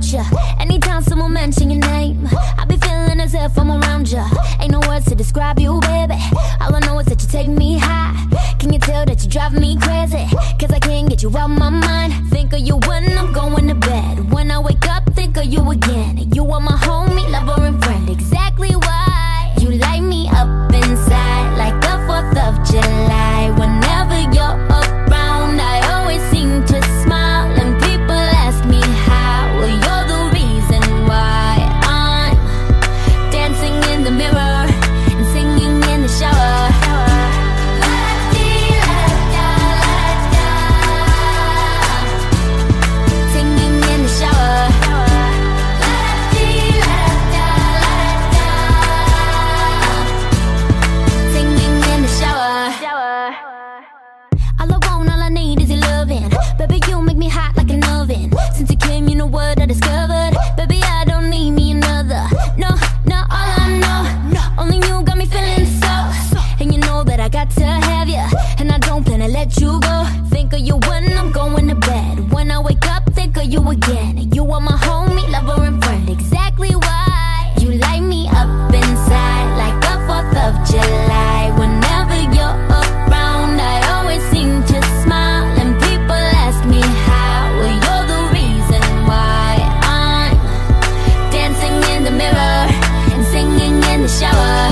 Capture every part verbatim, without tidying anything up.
ya. Anytime someone mention your name, I be feeling as if I'm around ya. Ain't no words to describe you, baby. All I know is that you take me high. Can you tell that you drive me crazy? Cause I can't get you out my mind. Think of you when I'm going to bed. When I wake up, think of you again. You are my homie, lover and friend. Exactly why you light me up inside like the fourth of July. Whenever you're around, I always seem to smile. And people ask me how. Well, you're the reason why I'm dancing in the mirror and singing in the shower. Singing in the shower. Singing in the shower. All I want, all I need is your lovin'. Baby, you make me hot like an oven. Since you came, you know what I discovered. Baby, I don't need me another. No, no, all I know, only you got me feeling so. And you know that I got to have you, and I don't plan to let you go. Think of you when I'm going to bed. When I wake up, think of you again. You are my homie, lover and friend. Exactly why you light me up inside like the fourth of July. Whenever you're around, I always seem to smile. And people ask me how. Well, you're the reason why I'm dancing in the mirror and singing in the shower.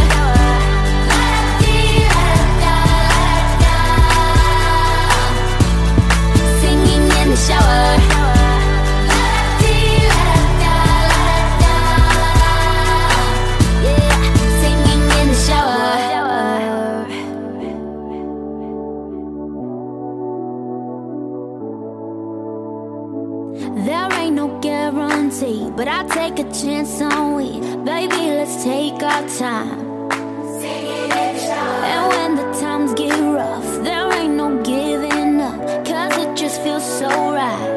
Singing in the shower. Yeah, singing in the shower. There ain't no guarantee, but I take a chance on we. Baby, let's take our time. And when the times get rough, there ain't no giving up, cause it just feels so right.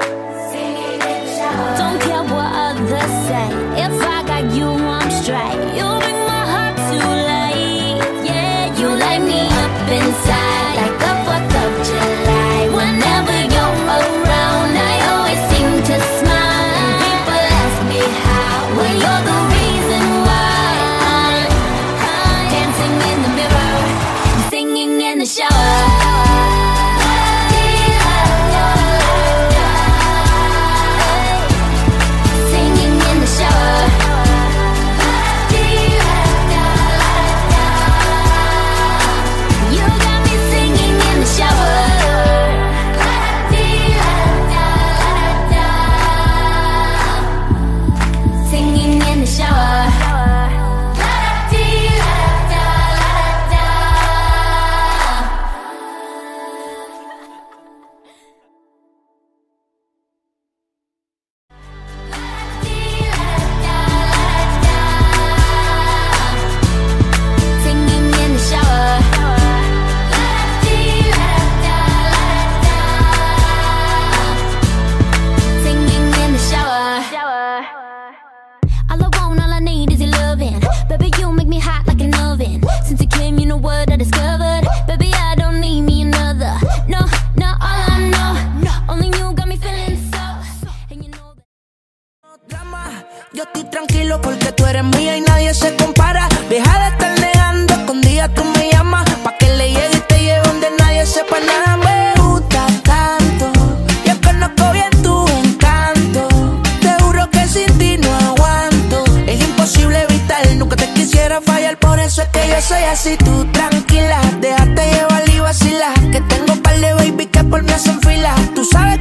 Don't care what others say, if I got you, I'm straight. You bring my heart to life. Yeah, you light me up inside like the fourth of July. Whenever you're around, I always seem to smile. And people ask me how. Well, you're the reason why I'm dancing in the mirror and singing in the shower. Singing in the shower. You got me singing in the shower. Singing in the shower. Singing in the shower. Singing in the shower. All I want, all I need is your lovin'. Baby, you make me hot like an oven. Since you came, you know what I discovered. Baby, I don't need me another. No, no, all I know, only you got me feeling so. And you know that Drama, yo estoy tranquilo porque tú eres mía y nadie se compara. Deja de estar negando, escondida tú me llamas, pa' que le llegue y te lleve donde nadie sepa nada. Me gusta tanto, yo conozco bien tu encanto. Te juro que sin ti no aguanto, es imposible evitar, nunca te quisiera fallar. Por eso es que yo soy así, tú tranquila, déjate llevar y vacilar, que tengo par de baby que por mí hacen fila. Tú sabes